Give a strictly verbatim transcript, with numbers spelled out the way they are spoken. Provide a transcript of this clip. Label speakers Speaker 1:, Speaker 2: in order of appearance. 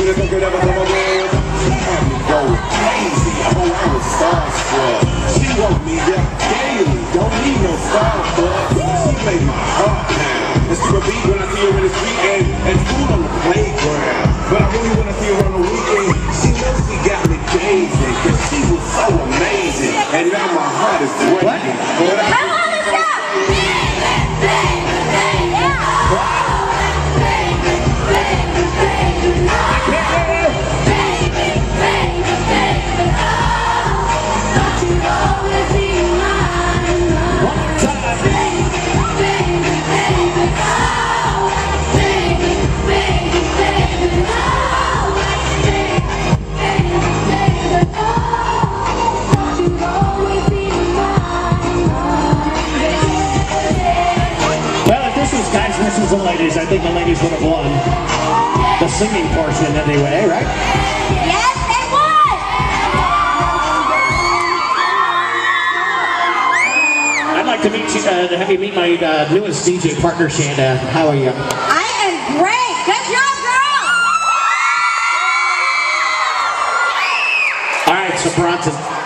Speaker 1: único que debe tomar voz. Had me go crazy, oh I was starstruck. She woke me up daily, don't need no Starbucks. She made my heart pound. And she would beat when I see her in the street and, and food on the playground. But I really wanna see her on the weekend. She knows she got me gazing, cause she was so amazing. And now my heart is breaking. But I
Speaker 2: Come on, let's go!
Speaker 3: The ladies, I think the ladies would have won the singing portion anyway, right?
Speaker 2: Yes, they won!
Speaker 3: I'd like to meet you, uh, to have you meet my uh, newest D J partner, Shanda. How are you?
Speaker 2: I am great! Good job, girl!
Speaker 3: All right, so Bronson.